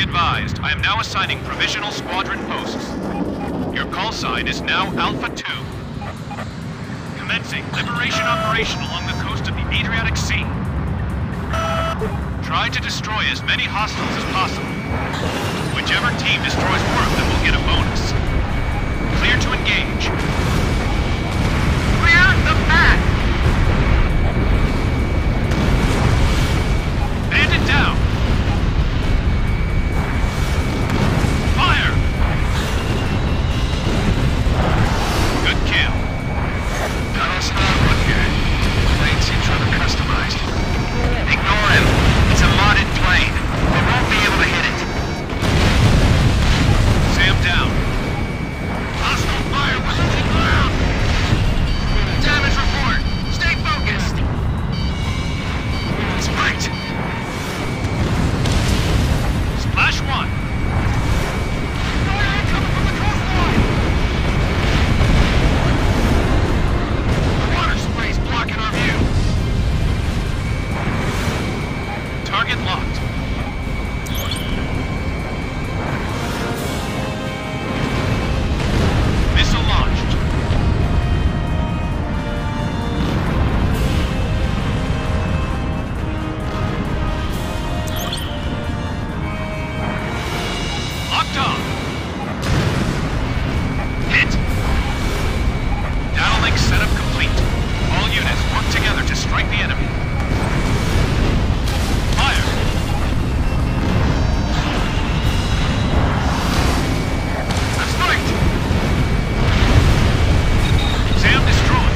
advised, I am now assigning provisional squadron posts. Your call sign is now Alpha 2. Commencing liberation operation along the coast of the Adriatic Sea. Try to destroy as many hostiles as possible. Whichever team destroys more of them will get a bonus. Clear to engage. Clear the path! Bandit down! Fire! Good kill. Tunnel's not looking. Plane seems rather customized. Ignore him. It's a modded plane. They won't be able to hit it. Sam down. Hostile fire was hitting ground. Damage report. Stay focused. Spiked. Splash 1. Fire coming from the coastline. The water spray's blocking our view. Target locked. Missile launched. Locked on. Hit. Data link setup complete. All units work together to strike the enemy. Fire. That's right. Sam destroyed.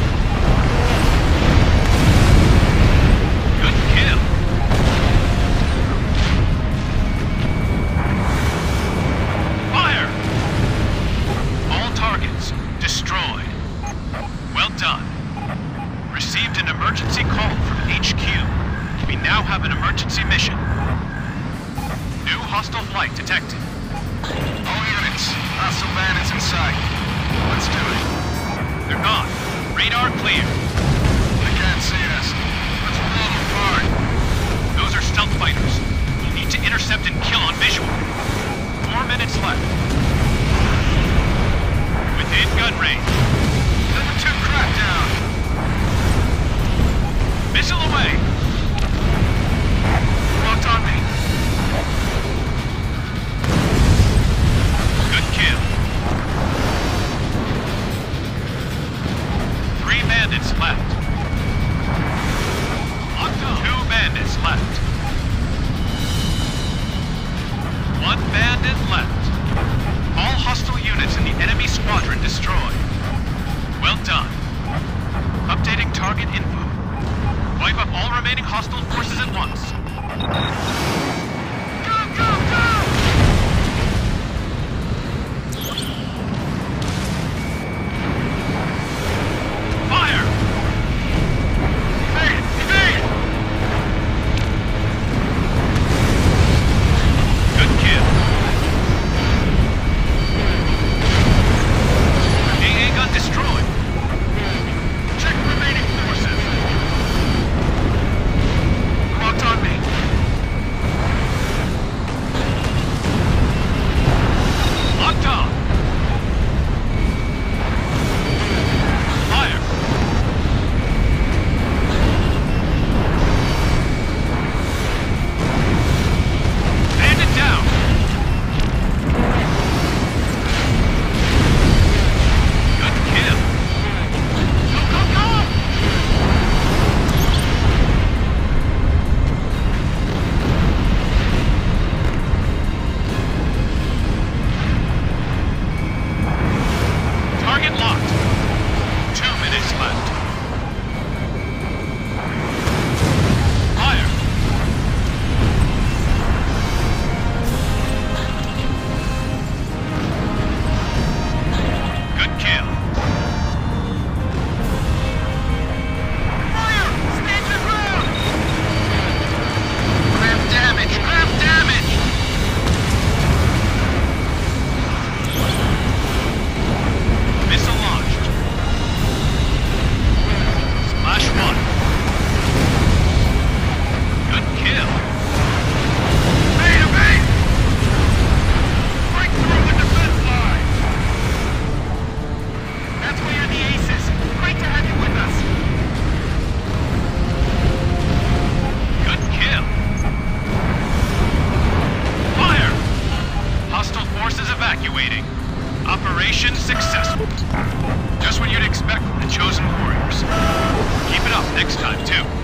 Good kill. Fire! All targets destroyed. Well done. Received an emergency call from HQ. We now have an emergency mission. New hostile flight detected. All units. Hostile bandits in sight. Let's do it. They're gone. Radar clear. They can't see us. Let's pull them apart. Those are stealth fighters. We'll need to intercept and kill on visual. 4 minutes left. Within gun range. Number 2 crackdown. Missile away. Locked on me. Good kill. 3 bandits left. 2 bandits left. 1 bandit left. All hostile units in the enemy squadron destroyed. Well done. Updating target info. Wipe up all remaining hostile forces at once. Go, go, go! Fire! Evade! Evade! Good kill. AA gun destroyed. Check remaining forces. Locked on me.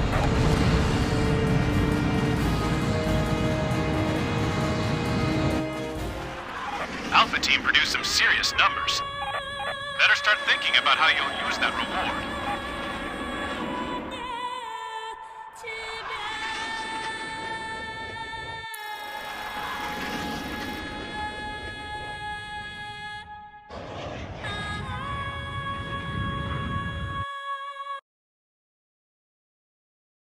Alpha Team produced some serious numbers. Better start thinking about how you'll use that reward.